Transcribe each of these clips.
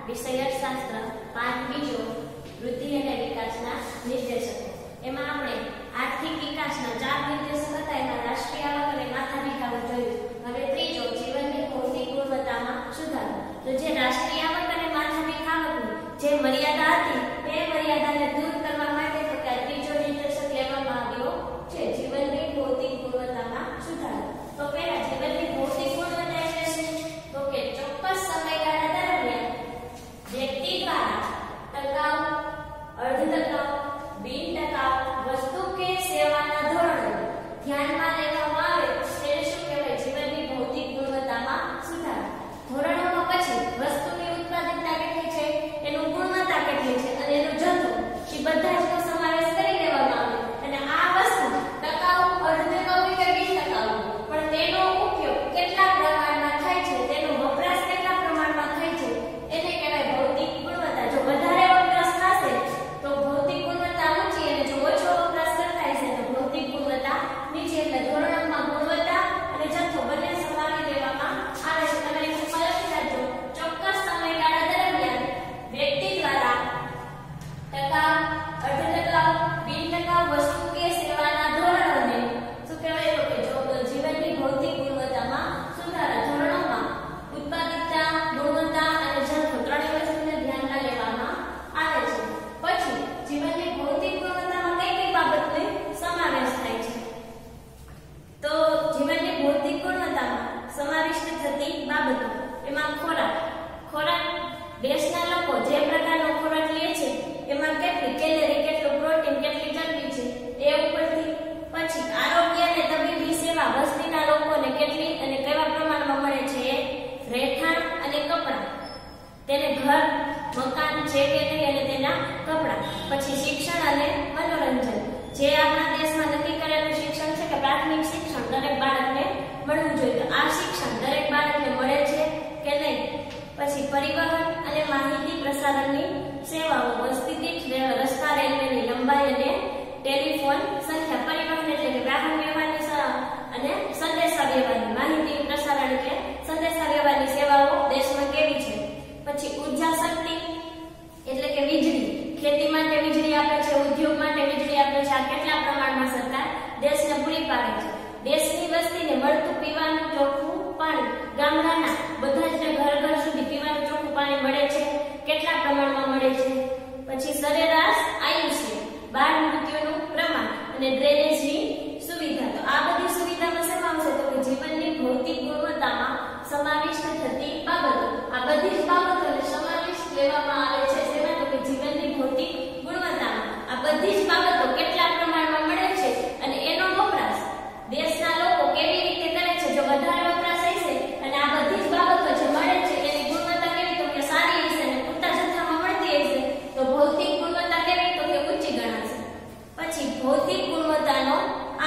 વિષયશાસ્ત્ર પાઠ બીજો વૃદ્ધિ અને વિકાસના નિર્દેશકો. એમાં આપણે આર્થિક વિકાસના 4 નિર્દેશક હતા. એમાં રાષ્ટ્રીય આવક અને માથાદીઠ આવક જોયું. હવે ત્રીજો જીવનની ભૌતિક ગુણવત્તામાં સુધારો. તો જે રાષ્ટ્રીય આવક અને માથાદીઠ આવકની જે મર્યાદા હતી તે મર્યાદાને દૂર કરવા માટે તો કે ત્રીજો નિર્દેશક લેવામાં આવ્યો છે, જીવનની ભૌતિક ગુણવત્તામાં સુધારો. તો પહેલા જીવનની ભૌતિક ગુણવત્તા એટલે શું? તો કે ચોક્કસ સમયગાળા દરમિયાન વ્યક્તિ દ્વારા ટકાઉ, અર્ધ ટકાઉ, બિન ટકાઉ વસ્તુ કે સેવાના ધોરણો ધ્યાનમાં લેવામાં આવે તેને શું કહેવાય? જીવનની ભૌતિક ગુણવત્તામાં સુધારો. ધોરણોમાં પછી વસ્તુની ઉત્પાદકતા કેટલી છે, એનું ગુણવત્તા કેટલી છે અને એનો જથ્થો એ બધા જનો સમાવેશ કરી લેવામાં આવે. અને આ વસ્તુ ટકાઉ, અર્ધ ટકાઉ કે બિન ટકાઉ પણ તેનો ઉપયોગ કેટલા પ્રમાણમાં થાય છે, તેનો વપરાશ કેટલા પ્રમાણમાં થાય છે એને કહેવાય ભૌતિક ગુણવત્તા. જો વધારે વપરાશ થશે તો ભૌતિક ગુણવત્તા ઊંચી અને જો ઓછો વપરાશ કરતા હશે તો ભૌતિક ગુણવત્તા નીચે. એટલે ધોરણોમાં ગુણવત્તા અને જથ્થો બંને સમાવી લેવામાં આવે છે. તમે એક લખી રાખજો, ચોક્કસ સમયગાળા દરમિયાન વ્યક્તિ દ્વારા ટકાઉ, અર્ધ ટકાઉ, બિન ટકાઉ વસ્તુ કે સેવાના ધોરણોને શું કહેવાય? તો કે જીવનની ભૌતિક ગુણવત્તામાં સુધારા. ધોરણોમાં ઉત્પાદકતા, ગુણવત્તા અને જથ્થો ત્રણેય વસ્તુને ધ્યાનમાં લેવામાં આવે છે. પછી જીવનની ભૌતિક ગુણવત્તામાં કઈ કઈ બાબતનો સમાવેશ થાય છે? તો જીવનની ભૌતિક ગુણવત્તામાં સમાવિષ્ટ થતી બાબતો એમાં ખોરાક દેશના લોકો જે પ્રકારનો ખોરાક લે છે એમાં કેટલી કેલરી, કેટલું પ્રોટીન, કેટલી ચરબી છે એ ઉપરથી. પછી આરોગ્ય અને તબીબી સેવા વસ્તીના લોકોને કેટલી અને કેવા પ્રમાણમાં મળે છે એ રહેઠાણ અને કપડાં, તેને ઘર, મકાન છે કે નહીં અને તેના કપડાં. પછી શિક્ષણ અને મનોરંજન, જે આપણા દેશમાં નક્કી કરેલું શિક્ષણ છે કે પ્રાથમિક શિક્ષણ દરેક બાળકને મળવું જોઈએ, તો આ શિક્ષણ દરેક બાળકને મળે છે કે નહીં. પછી પરિવહન અને માહિતી પ્રસારણની સેવાઓ, વસ્તી દીઠ રસ્તા, રેલવેની લંબાઈ અને ટેલિફોન સંખ્યા. પરિવહન એટલે કે વાહન વ્યવહારની અને સંદેશા વ્યવહારની, માહિતી પ્રસારણ એટલે સંદેશા વ્યવહારની સેવાઓ દેશમાં કેવી છે. પછી ઉર્જા શક્તિ એટલે કે વીજળી, ખેતી માટે વીજળી આપે છે, ઉદ્યોગ માટે વીજળી આપે છે. આ કેટલા પ્રમાણમાં સરકાર દેશને પૂરી પાડે છે. દેશની વસ્તીને મળતું પીવાનું ચોખ્ખું પાણી, ગામડાના બધા જ ઘર સુધી પીવાનું ચોખ્ખું પાણી મળે છે, કેટલા પ્રમાણમાં મળે છે. પછી સરેરાશ આયુષ્ય, બાળ મૃત્યુનું પ્રમાણ અને ડ્રેનેજની સુવિધા. તો આ બધી સુવિધામાં શેમાં આવશે? તો કે જીવનની ભૌતિક ગુણવત્તામાં સમાવિષ્ટ થતી બાબતો. આ બધી જ બાબતોને સમાવિષ્ટ લેવામાં આવે છે. શેમાં? તો કે જીવનની ભૌતિક ગુણવત્તામાં. આ બધી જ બાબતો કેટલા પ્રમાણમાં મળે છે અને એનો વપરાશ દેશના લોકો કેવી રીતે કરે છે. જો વધારે વપરાશ હશે અને આ બધી જ બાબતો જે મળે છે એની ગુણવત્તા કેવી? તો કે સારી હશે અને પૂરતા જથ્થામાં મળતી હશે તો ભૌતિક ગુણવત્તા કેવી? તો કે ઊંચી ગણાશે. પછી ભૌતિક ગુણવત્તાનો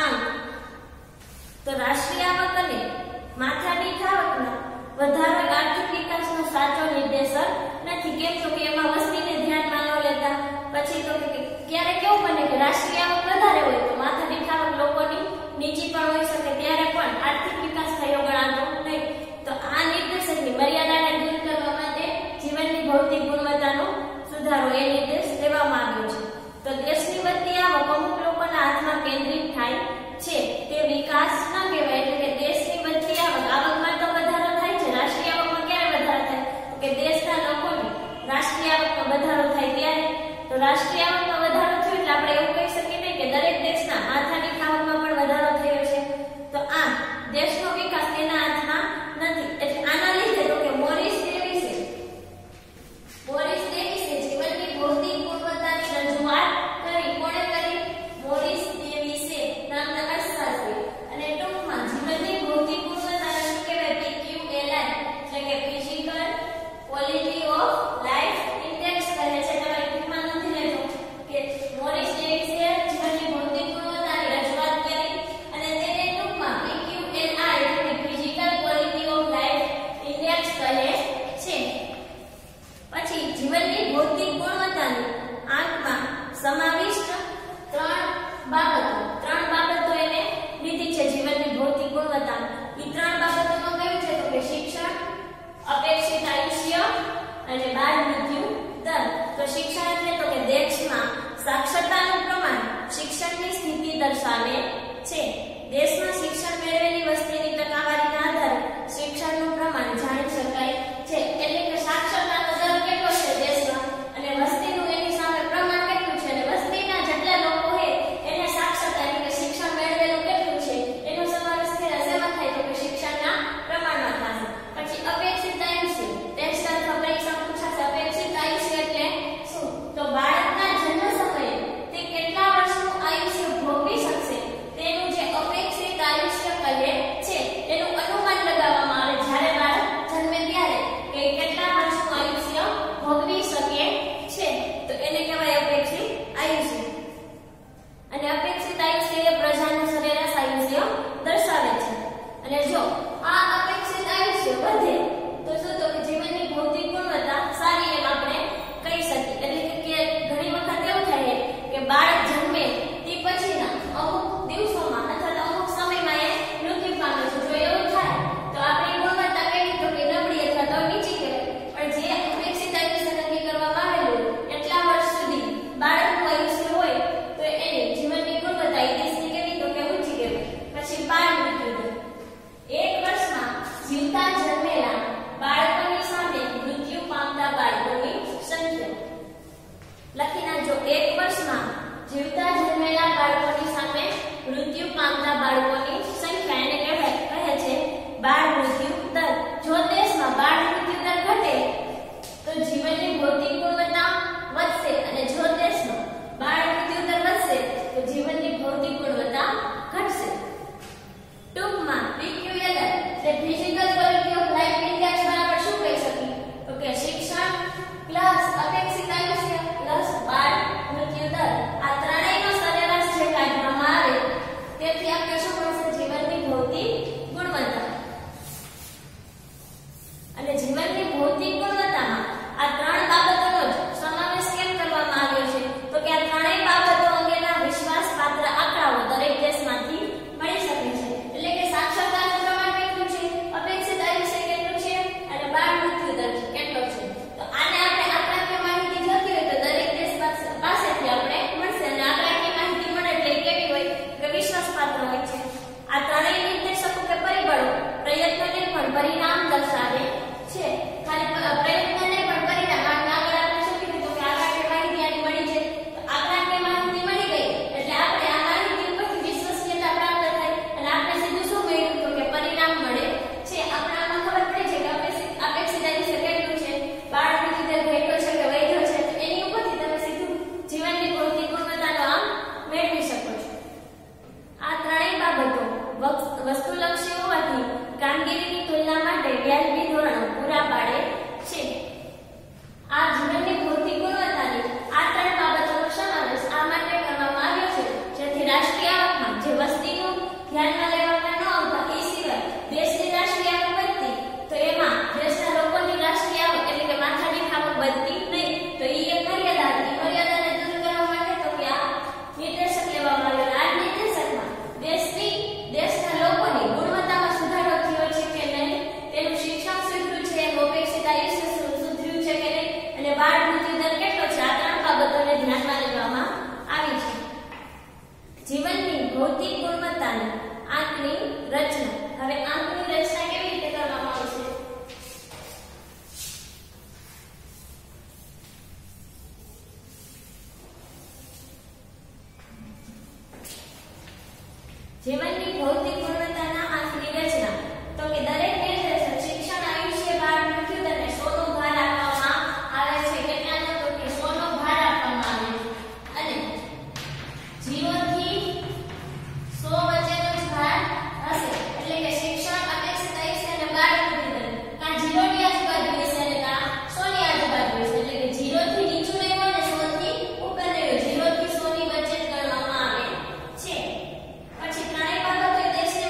આવે છે. દેશમાં શિક્ષણ મેળવેલી વસ્તીની ટકાવારીના આધારે શિક્ષણનું પ્રમાણ જાણી શકાય છે. એટલે કે સાક્ષરતાનો દર કેટલો છે દેશમાં અને વસ્તીનું એની સામે પ્રમાણ કેટલું છે અને વસ્તીના જેટલા લોકો છે એને સાક્ષરતા એટલે કે શિક્ષણ મેળવેલું કેટલું છે એનો સમાવેશ શેમાં થાય તો કે શિક્ષણના પ્રમાણમાં થશે. પછી અપેક્ષિત આયુષ્ય ટેસ્ટ અથવા પરીક્ષા પૂછાશે. અપેક્ષિત આયુષ્ય એટલે શું? તો બાળકના જન્મ સમયે તે કેટલા વર્ષનું આયુષ્ય ભોગવી શકશે તેનું જે અપેક્ષિત આયુષ્ય કહે છે એનું અનુમાન લગાવવામાં આવે જ્યારે બાળક જન્મે ત્યારે કે કેટલા વર્ષનું આયુષ્ય ભોગવી શકે છે તો એને કહેવાય અપેક્ષિત આયુષ્ય. અને અપેક્ષિત આયુષ્ય એ પ્રજાનું સરેરાશ આયુષ્ય દર્શાવે છે. અને જો આ અપેક્ષિત આયુષ્ય વધે તો શું તો જીવનની ભૌતિક ગુણવત્તા સારી એમ આપણે કહી શકીએ. એટલે કે ઘણી વખત એવું થાય કે બાળક જન્મે તે પછીના અમુક દિવસોમાં અથવા તો અમુક સમયમાં એ મૃત્યુ પામે છે. જો એવું થાય તો આપણી ગુણવત્તા કેવી તો કે નબળી અથવા તો નીચી કહેવાય. પણ જે અપેક્ષિત આયુષ્ય નક્કી કરવામાં આવેલું એટલા વર્ષ સુધી બાળકનું આયુષ્ય હોય તો એની જીવનની ગુણવત્તા એ દેશની કેવી તો કે ઊંચી કહેવાય. પછી બાળ મૃત્યુ દર. એક વર્ષમાં જીવતા જન્મેલા બાળકોની સામે મૃત્યુ પામતા બાળકોની સંખ્યા લખી નાખજો. એક વર્ષમાં જીવતા જન્મેલા બાળકોની સામે મૃત્યુ પામતા બાળકોની સંખ્યા એને કહે છે બાળ મૃત્યુ દર. જો દેશમાં બાળ મૃત્યુ દર ઘટે તો જીવનની ભૌતિક ગુણવત્તા વધશે અને જો દેશમાં બાળ મૃત્યુ દર વધશે તો જીવનની ભૌતિક ગુણવત્તા ઘટશે. ટૂંકમાં PQLR એટલે physical quality of life index બરાબર શું કહી શકીએ તો કે શિક્ષણ પ્લસ અપેક્ષિત આયુષ્ય પ્લસ બાળ મૃત્યુ દર આ ત્રણેયનો સરેરાશ જે કાઢવામાં આવે તેથી આપણે શું મળશે જીવનની ભૌતિક ગુણવત્તા. અને જીવનની ભૌતિક ગુણવત્તામાં આ ત્રણ બાબતોનો જ સમાવેશ કેમ કરવામાં આવ્યો છે તો કે આ ત્રણેય બાબતો અંગેના વિશ્વાસપાત્ર આંકડાઓ દરેક દેશમાંથી મળી શકે છે. એટલે કે સાક્ષરતાનું પ્રમાણ કેટલું છે, અપેક્ષિત આયુષ્ય કેટલું છે અને બાળ મૃત્યુ દર કેટલો છે. તો આને આપણે આંકડાકીય માહિતી જોતી હોય તો દરેક દેશ પાસેથી આપણે મળશે અને આંકડાકીય માહિતી મળે એટલે કેવી હોય કે વિશ્વાસપાત્ર હોય છે. આ ત્રણેય નિર્દેશકો કે પરિબળો પ્રયત્નને પણ પરિણામ દર્શાવે છે. ખાલી પ્રયત્ન નહીં પણ પરિણામ. આગળ આપણે શું કીધું તો કે આંકડાકીય માહિતી આની મળી છે તો આંકડાકીય માહિતી મળી ગઈ એટલે આપણે આ માહિતી ઉપરથી વિશ્વસનીયતા પ્રાપ્ત થાય અને આપણે સીધું શું મેળવ્યું તો કે પરિણામ મળે છે. આપણે આમાં ખબર પડી છે કે અપેક્ષિત આયુષ્ય કેટલું છે, બાળ મૃત્યુ દર ઘટ્યો છે કે વધ્યો છે તો એની ઉપરથી તમે સીધું જીવનની ભૌતિક ગુણવત્તાનો આંક મેળવી શકો છો. આ ત્રણેય બાબતો વસ્તુલક્ષી હોવાથી કામગીરીની તુલના માટે વ્યાજબી ધોરણો પૂરા પાડે છે. આ જીવનની ભૌતિક ગુણવત્તાની આ ત્રણ બાબતોનો સમાવેશ આ માટે કરવામાં આવ્યો છે જેથી રાષ્ટ્રીય આવકમાં જે વસ્તીનું ધ્યાનમાં લેવામાં ન આવતા એ સિવાય દેશની રાષ્ટ્રીય આવક વધતી તો એમાં દેશના લોકોની રાષ્ટ્રીય આવક એટલે કે માથાની આવક વધતી નહીં તો એ એક મર્યાદા હતી. મર્યાદાને દૂર કરવા માટે તો કે આ નિર્દેશક લેવામાં આવ્યો. આ નિર્દેશકમાં દેશના લોકોની ગુણવત્તામાં સુધારો થયો છે કે નહીં, તેનું શિક્ષણ સુધર્યું છે, અપેક્ષિત આયુષ્ય સુધર્યું છે કે નહીં અને બાળ મૃત્યુ દર કેટલો છે આ ત્રણ બાબતોને ધ્યાનમાં લેવામાં આવી છે. જીવનની ભૌતિક ગુણવત્તાની આંકની રચના. હવે આંકની રચના કેવી રીતે કરવામાં આવે છે? જીવનની ભૌતિક ગુણવત્તાના આંકની રચના તો કે દરેક નિર્દેશક શિક્ષણ આયુષ્ય બાળ મૃત્યુ દરને 100 નો ભાર આપવામાં આવે છે. કેટલાનો તો કે 100 નો ભાર આપવામાં આવે છે અને 0 થી 100 વચ્ચેનો જ ભાર હશે. એટલે કે શિક્ષણ અપેક્ષિત આયુષ્ય અને બાળ મૃત્યુ દર કાં 0 ની આજુબાજુ હશે અને કાં 100 ની આજુબાજુ હશે. એટલે કે 0 થી નીચું નહીં હોય અને 100 થી ઉપર નહીં હોય. 0 થી 100 ની વચ્ચે જ ગણવામાં આવે છે. પછી ત્રણેય બાબતો દેશની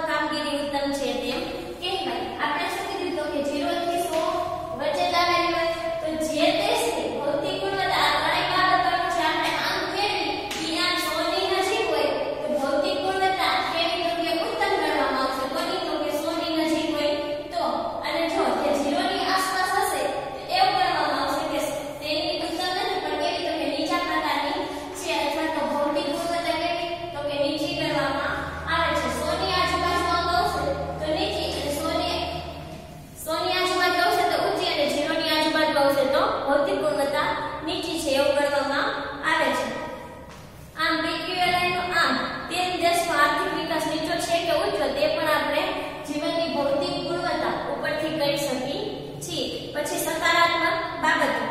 કામગીરી ઉત્તમ છે તેમ કહેવાય. આપણે શું કીધું તો કે 0 થી 100 વચ્ચે લાવેલી હોય તો જે દેશની ભૌતિક ગુણવત્તા આ ત્રણેય બાબતોનું છે આપણે આમ કેવી જ્યાં 100 ની નજીક હોય તો ભૌતિક ગુણવત્તા કેવી તો કે ઉત્તમ ગણવામાં આવશે. કોની તો કે 100 ની નજીક હોય તો, અને જો જે 0 ની આસપાસ હશે તો એવું ગણવામાં આવશે કે તેની ઉત્તમ નથી પણ કેવી તો કે નીચા પ્રકારની છે, અથવા તો ભૌતિક ગુણવત્તા કેવી તો કે નીચી ગણવામાં આવે છે. 100 ની આજુબાજુ અંક આવશે તો નીચી, અને 100 ની આજુબાજુ આવશે તો ઊંચી, અને 0 ની આજુબાજુ આવશે તો ભૌતિક ગુણવત્તા નીચી છે એવું ગણવામાં આવે છે. આમ PQLI નો આમ તેમ દેશનો આર્થિક વિકાસ નીચો છે કે ઊંચો તે પણ આપણે જીવનની ભૌતિક ગુણવત્તા ઉપરથી કહી શકીએ છીએ. પછી સકારાત્મક બાબતો.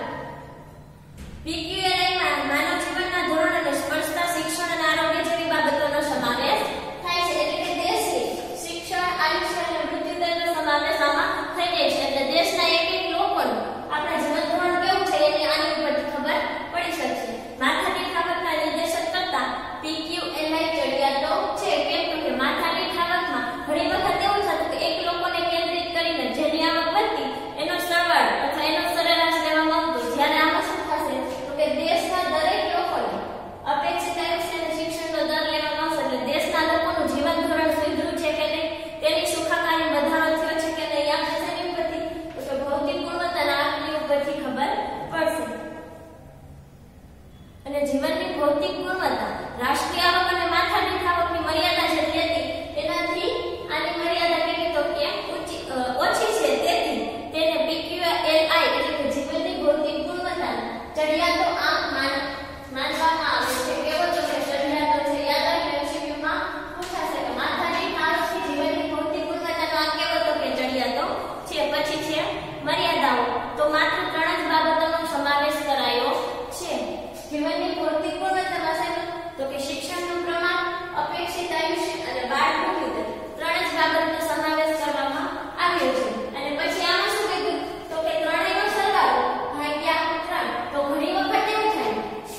PQLI માં માનવ જીવનના ધોરણોને સ્પર્શતા શિક્ષણ અને આરોગ્ય જેવી બાબતોનો સમાવેશ થાય છે. એટલે કે દેશની શિક્ષણ, આયુષ્ય અને મૃત્યુ દરનો સમાવેશ આમાં થઈ જાય છે. એટલે દેશના એક લોકોનું આપણા જીવન ધોરણ કેવું છે એની આની ઉપરથી ખબર પડી શકશે. માથાદીઠ આવકના નિર્દેશન કરતા PQLI ચડિયાતો છે. કેમ કે માથાદીઠ આવકમાં ઘણી વખત એવું થતું કે એક લોકોને કેન્દ્રિત કરીને જેની આવક વધતી એનો સરવાળો અથવા એનો સરેરાશ લેવામાં આવતો. જ્યારે આમાં શું થશે તો કે દેશના દરેક લોકોને અપેક્ષિત આયુષ્ય અને શિક્ષણનો દર લેવામાં આવશે. એટલે દેશના લોકોનું જીવન ધોરણ સુધર્યું છે કે નહીં, તેની સુખાકારી વધારો થયો છે કે નહીં, આપણે તેની ઉપરથી તો કે ભૌતિક ગુણવત્તાના આંકની ઉપરથી ખબર પડશે. અને જીવનની ભૌતિક ગુણવત્તા રાષ્ટ્રીય આવક અને માથાદીઠ આવકની મર્યાદા જેટલી હતી તેનાથી આની મર્યાદા કેવી તો કે ઓછી છે. તેથી તેને PQLI એટલે કે જીવનની ભૌતિક ગુણવત્તાનો ચડિયાતો આંક માનવામાં આવે છે. કેવો તો કે ચડિયાતો છે. યાદ રાખજો, MCQ માં પૂછાશે કે માથાદીઠ આવકથી જીવનની ભૌતિક ગુણવત્તાનો આંક કેવો તો કે ચડિયાતો છે. પછી છે મર્યાદાઓ. તો માત્ર 3 જ બાબતોનો સમાવેશ કરાયો છે. જીવનની ભૌતિક ગુણવત્તામાં છે તો કે શિક્ષણનું પ્રમાણ, અપેક્ષિત આયુષ્ય અને બાળ મૃત્યુ દર 3 જ બાબતનો સમાવેશ કરવામાં આવ્યો છે. અને પછી આમાં શું કીધું તો કે ત્રણેયનો સરવાળો ભાગ્યા 3. તો ઘણી વખત એવું થાય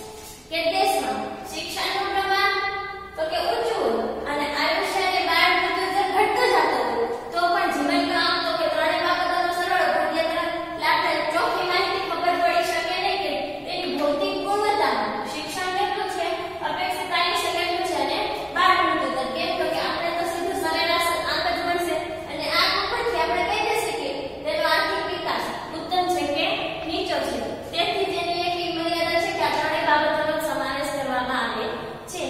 કે દેશમાં શિક્ષણનું પ્રમાણ તો કે ઊંચું હોય અને આયુષ્ય અને બાળ મૃત્યુ દર ઘટતો જતો હોય તો પણ જીવનનો આમ તો કે ત્રણેય બાબતોનો સરવાળો ભાગ્યા 3 એટલે આપણે ચોખ્ખી માહિતી ખબર પડી શકે નહીં કે તેની ભૌતિક ગુણવત્તામાં શિક્ષણ કેટલું છે, અપેક્ષિત આયુષ્ય કેટલું છે અને બાળ મૃત્યુ દર. કેમ તો કે આપણે તો સીધું સરેરાશ આંક જ મળશે અને આ ઉપરથી આપણે કહી દઈએ કે તેનો આર્થિક વિકાસ ઉત્તમ છે કે નીચો છે. તેથી તેની એક મર્યાદા છે કે આ ત્રણેય બાબતોનો સમાવેશ કરવામાં આવે છે.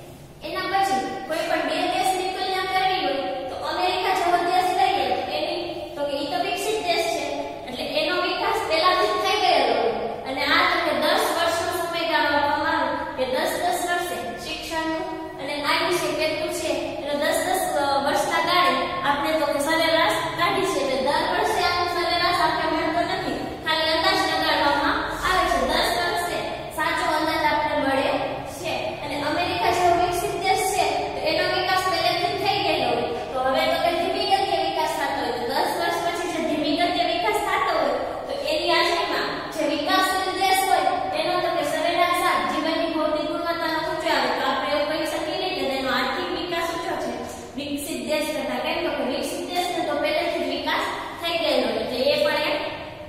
એના પછી કોઈ પણ બે દેશની તુલના કરવી હોય તો અમેરિકા જેવો દેશ લઈએ એની તો કે ઈ તો વિકસિત દેશ છે એટલે એનો વિકાસ પહેલાથી જ થઈ ગયેલો હોય. અને આ તો કે 10 વર્ષનો સમયગાળો આપવામાં આવે કે 10-10 વર્ષે શિક્ષણનું અને આયુષ્ય કેટલું છે એટલે 10-10 વર્ષના ગાળે આપણે તો કે સરેરાશ કાઢી છે. એટલે દર વર્ષે આનું સરેરાશ આપણે મળતો નથી, ખાલી અંદાજ લગાડવામાં આવે છે. 10 વર્ષે સાચો અંદાજ આપણે મળે છે. અને અમેરિકા જેવો વિકસિત દેશ છે તો એનો વિકાસ પહેલેથી જ થઈ ગયેલો હોય તો હવે તો કે ધીમી ગતિએ વિકાસ થતો હોય. તો 10 વર્ષ પછી જે ધીમી ગતિએ વિકાસ થતો હોય તો એની હાજરીમાં જે વિકાસશીલ દેશ હોય એનો તો કે સરેરાશ જીવનની ભૌતિક ગુણવત્તાનો ઊંચો આવે. તો આપણે એવું કહી શકીએ નહીં કે તેનો આર્થિક વિકાસ ઊંચો છે વિકસિત દેશ કરતા. કેમ તો કે વિકસિત દેશને તો પહેલેથી જ વિકાસ થઈ ગયેલો હોય એટલે એ પણ એક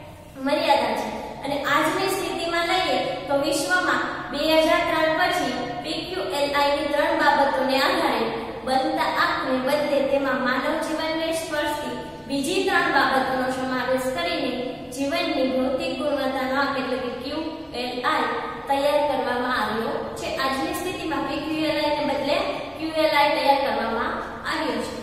મર્યાદા છે. અને આજની સ્થિતિમાં લઈએ તો વિશ્વમાં 2003 પછી PQLI ની 3 બાબતોને આધારે બનતા આંકને બદલે તેમાં માનવ જીવનને સ્પર્શતી બીજી 3 બાબતોનો સમાવેશ કરીને જીવનની ભૌતિક ગુણવત્તાનો આંક એટલે કે QLI તૈયાર કરવામાં આવ્યો છે. આજની સ્થિતિમાં PQLI ને બદલે QLI તૈયાર કરવામાં આવ્યો છે.